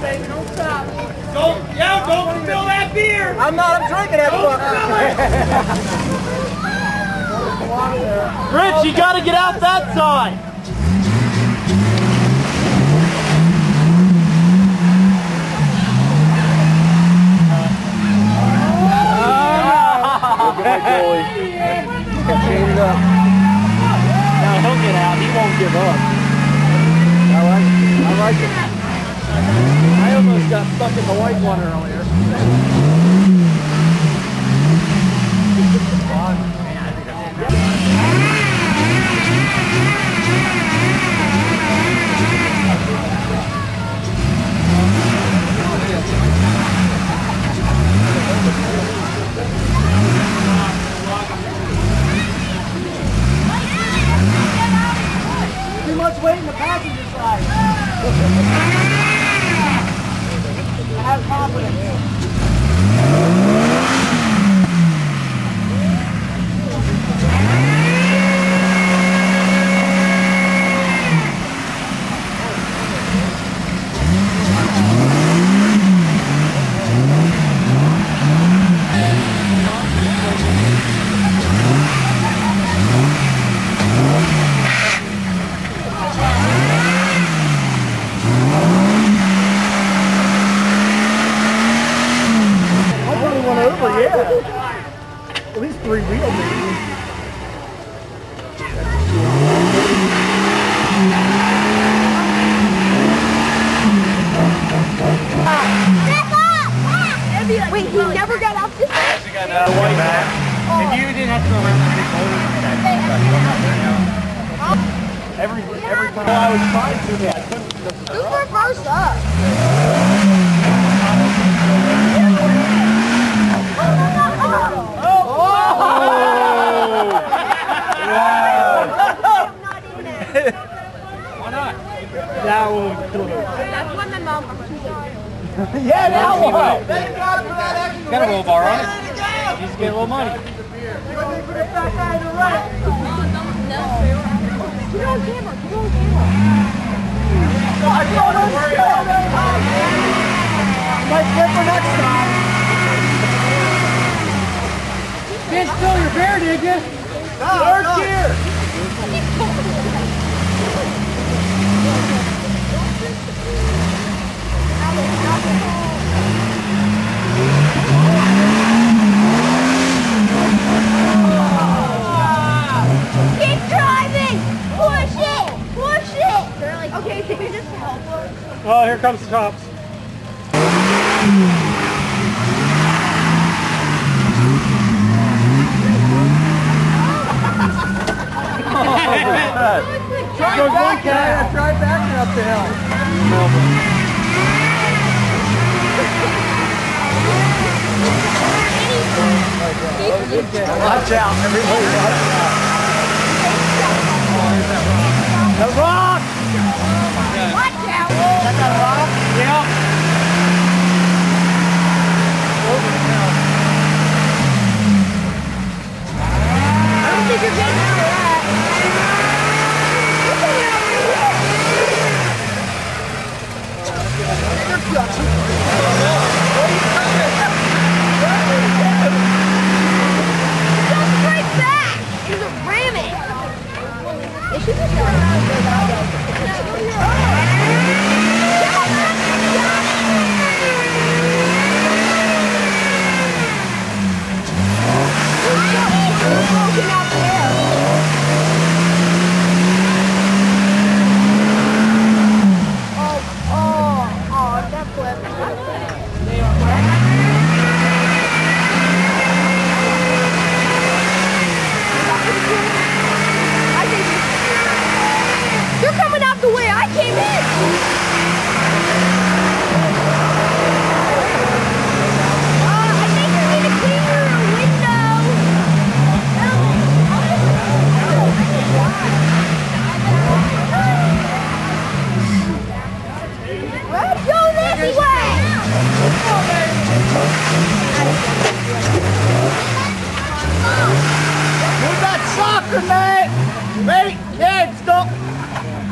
baby. Don't stop. Don't spill that beer. I'm drinking that fucker. Rich, you gotta get out that side. Now he'll get out. He won't give up. I like it. I almost got stuck in the white one earlier. Too much weight in the passenger side. I have confidence. At least 3 wheel maybe. Wait, he never got off this thing? If you didn't have to go around the big boulder, every time I was trying to, I couldn't. Just reverse up. Why not? That will kill it. That's when the mom. Yeah, that will. Got a roll bar on it. Just get a little money. Put it on camera. Put it on camera. Might get for next time. Didn't spill your beer, did you? Third gear. Keep driving! Push it! Push it! They're like, okay, can you just help us? Oh, here comes the cops. Try backing up the hill. Watch out, everybody watch out. The rock! Watch out! Is that rock? Yeah. I don't think you're getting out of that. Straight back! She's a ramming! It should be going out of They're coming out the way I came in! I think you need to clean your window. Let's go this way! Move that soccer, mate! Wait, kids, don't...